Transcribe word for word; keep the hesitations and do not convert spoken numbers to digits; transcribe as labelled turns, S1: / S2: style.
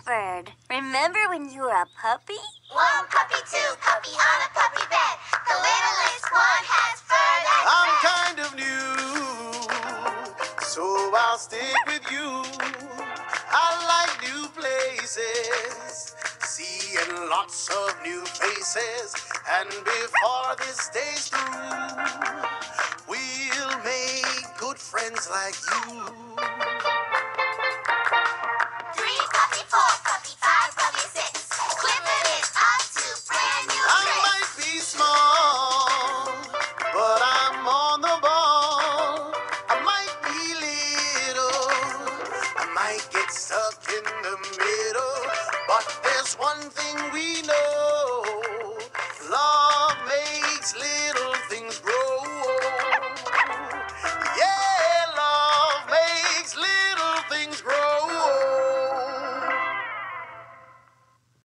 S1: Clifford, remember when you were a puppy?
S2: One puppy, two puppy on a puppy bed. The littlest one has fur that's
S3: I'm
S2: red.
S3: kind of new, so I'll stick with you. I like new places, seeing lots of new faces. And before this day's through, we'll make good friends like you.